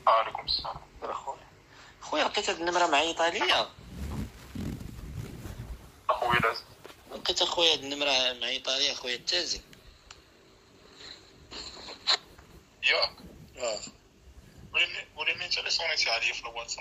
وعليكم السلام. خويا لقيت هاد النمره معيطه ليا. اخويا لازم لقيت اخويا هاد النمره معيطه ليا خويا التازي. ياك اه وليني انت اللي صونيتي عليا في الواتساب.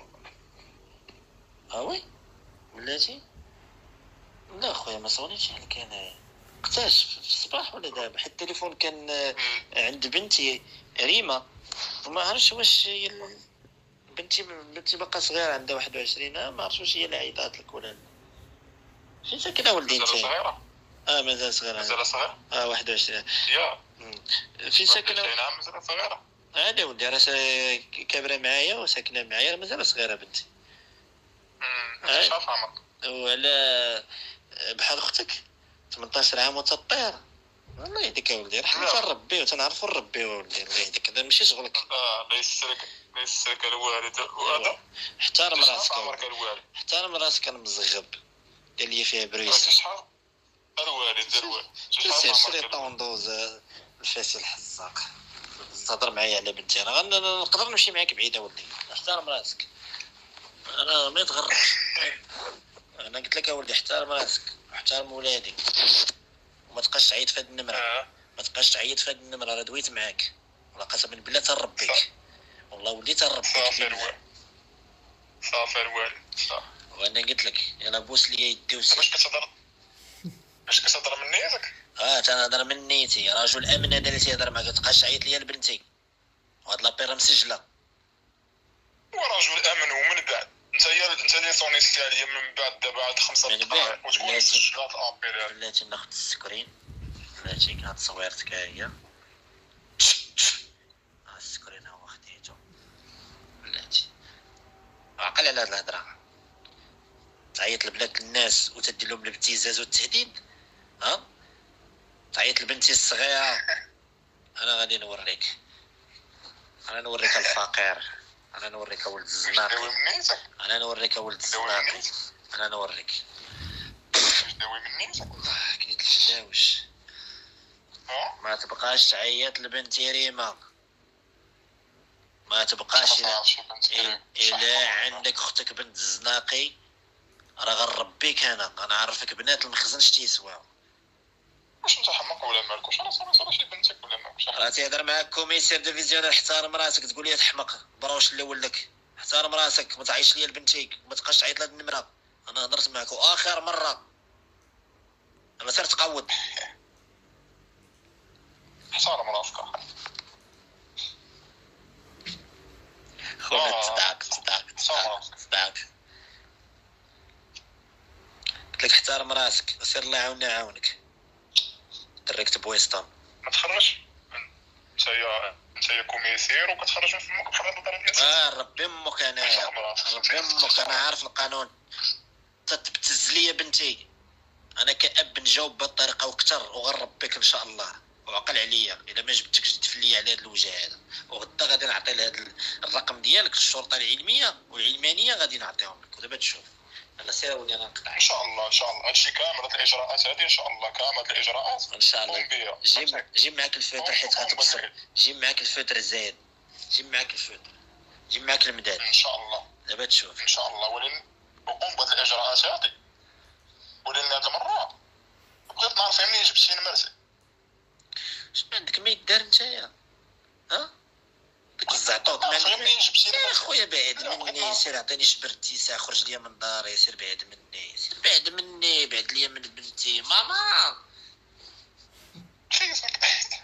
وي بلاتي. لا خويا ما صونيتش عليك انايا. وقتاش في الصباح ولا دابا؟ حيت التليفون كان عند بنتي ريما وما عرفتش واش هي بنتي باقا صغيره عندها 21. ما عرفتش واش هي اللي عيطات لك ولا لا. فين ساكنه ولدي انت؟ مازال صغيرة. مازال صغيره. مازال صغيرة. 21. يا فين ساكنه؟ 21 عام مازال صغيرة. عادي ولدي راه كابره معايا وساكنه معايا مازال صغيره بنتي. ايش عمرك؟ وعلى بحال اختك 18 عام وتطير. الله يهديك يا ولدي، رحنا تنربيو تنعرفو نربيو ولدي. الله يهديك هذا ماشي شغلك. الله يسرك الوالد وهذا. احترم راسك عمرك الوالد. احترم راسك المزغب دير لي فيها بريس. شحال الوالد سير شري طوندوز الفاسي الحزاق. تهضر معايا على بنتي انا نقدر نمشي معاك بعيد ولدي. احترم راسك. انا ما يتغرش. انا قلت لك يا ولدي احترم راسك واحترم ولادي وما تبقاش تعيط في هاد النمره. ما تبقاش تعيط في هاد النمره. راه دويت معاك ولا قسما بالله تنربيك. والله ولدي تنربيك. صافي الوالد صافي. وانا قلت لك يلا بوس لي يدي وسير. باش كتهضر من نيتك؟ تنهضر من نيتي. رجل امن هذا اللي تيهضر معاك. تبقاش تعيط ليا لبنتي وهاد لابيرا مسجله. هو رجل امن ومن بعد انت اللي صونيتي عليا من بعد دابا عاد 5 دقائق وتكون مسجلات الابير. بلاتي ناخذ السكرين. بلاتي كانت صويرتك ها هي. السكرين هو خديتو. بلاتي عقل على هاد الهضره. تعيط لبنات الناس وتدير لهم الابتزاز والتهديد. تعيط لبنتي الصغيره. انا غادي نوريك. انا نوريك الفقير. انا نوريك ولد الزناقي. انا نوريك ولد الزناقي. انا نوريك. داوي من نيتك. كيت الشاوش. ما تبقاش تعيط لبنتي ريما. ما تبقاش. الا عندك اختك بنت الزناقي راه غنربيك. انا غنعرفك بنات المخزن شتي يسواو. واش انت حماق ولا مالك؟ واش انا صافي شي بنتك ولا مالك؟ راه تيهضر معاك كوميسير ديفيزيونير. احترم راسك. تقول لي تحمق براوش اللي ولك. احترم راسك. ما تعيطش ليا لبنتيك. ما تبقاش تعيط لهاد النمره. انا هضرت معاك واخر مره. انا سير تقود. احترم راسك خويا. صداق قلت لك احترم راسك. سير الله يعاوننا يعاونك. دريكت بويستون. ما تخرجش. انت يا كوميسير وكتخرج من فمك بحال هاد الطريقه. ربي امك. انايا ربي امك. انا عارف القانون. تبتز ليا بنتي. انا كأب نجاوب بهذه الطريقه وكثر وغنربيك ان شاء الله. وعقل عليا الا ما جبتكش تدفن ليا على هذا الوجه هذا. وغدا غادي نعطي لهذا الرقم ديالك الشرطه العلميه والعلمانيه غادي نعطيهم لك ودابا تشوف. انا سير ولي انا نقطع. ان شاء الله هادشي كامل. هاد الاجراءات هادي ان شاء الله كامل الاجراءات ان شاء الله. جيب معاك الفلتر حيت غتبصر. جيب معاك الفلتر زايد. جيب معاك الفلتر. جيب معاك المداد. ان شاء الله. دابا تشوف ان شاء الله. ولكن وقوم بهاد الاجراءات هادي. ولكن هاد المره بغيت نعرف منين جبتي نمرتي. شنو عندك ما يدار نتايا؟ ديك الزعطوط ما عندك. يا خويا بعد مني. سير عطيني شبرتي. خرج ليا من داري. سير بعد مني. سير بعد مني. بعد ليا من بنتي. ماما خيفك.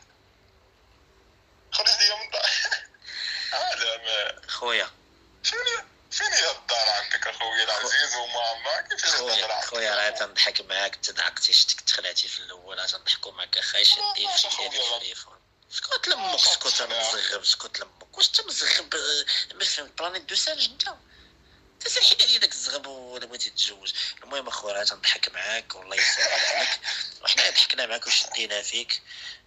خرج ليا من داري. لا خويا. فين هي الدار عندك اخويا العزيز وماما؟ كيفاش تهضر؟ خويا راه تنضحك معاك. تضحكتي شتك تخلعتي في الاول. تنضحكوا معاك اخاي. شدي في التليفون. اسكت لمك. اسكت انا مزغب. اسكت لمك. واش انت مزغب؟ ما فهمت بلانيت دو سانج انت تسال حيد عليا داك الزغب ولا بغيتي تتزوج. المهم اخويا تنضحك معاك والله يسهل عليك. وحنا ضحكنا معاك وشدينا فيك.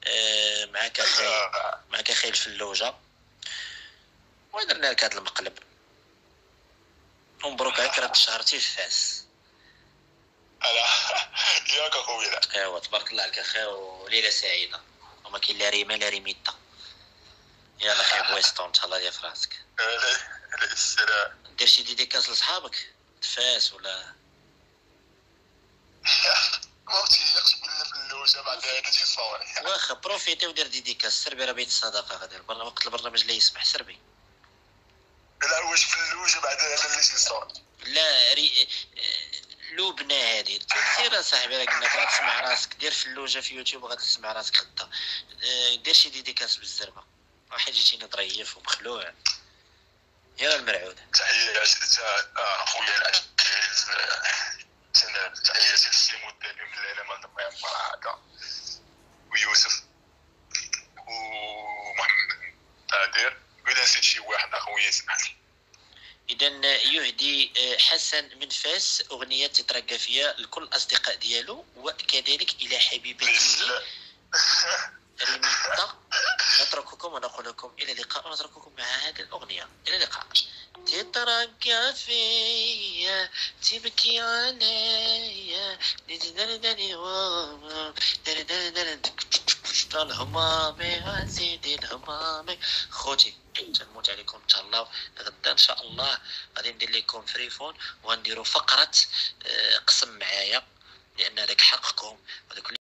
معاك اخي الفلوجه ودرنا لك هذا المقلب. ومبروك عليك راه تشهرتي في فاس. ياك اخويا. ايوا تبارك الله عليك اخي وليله سعيده. وما كاين لا ريما لا ريميتا. يلا خي بويستون تهلا ليا في راسك. عليه السلام. دير شي ديديكاس لصحابك فاس ولا ما تيقش بالله في اللوجه بعد هذا تيصور. واخا بروفيتي ودير ديديكاس سربي راه بيت الصداقه غادي وقت البرنامج لا يسمح سربي. لا واش في اللوجه بعد هذا اللي تيصور. لا لبنى هادي سير صاحبي راه قلنا لك تسمع راسك دير في اللوجه في يوتيوب غادي تسمع راسك غدا. دير شي ديديكاس بالزربه واحد جيتيني ظريف ومخلوع يا المرعود. تحيه اخويا العزيز تحياتي للسيمو الدالي من الليله مال دمياط هذا ويوسف ومحمد نادر ولا نسيت شي واحد اخويا يسمح لي. اذا يهدي حسن من فاس اغنيه تترقى فيها لكل الاصدقاء ديالو وكذلك الى حبيبته ريميتا. نترككم ونقول لكم الى اللقاء ونترككم مع هذه الاغنيه. الى اللقاء. تترقى فيا تبكي عليا الهمام يا سيدي الهمام خوتي تنموت عليكم تهلاو. غدا ان شاء الله غادي ندير لكم فريفون وغنديروا فقره قسم معايا لان هذاك حقكم.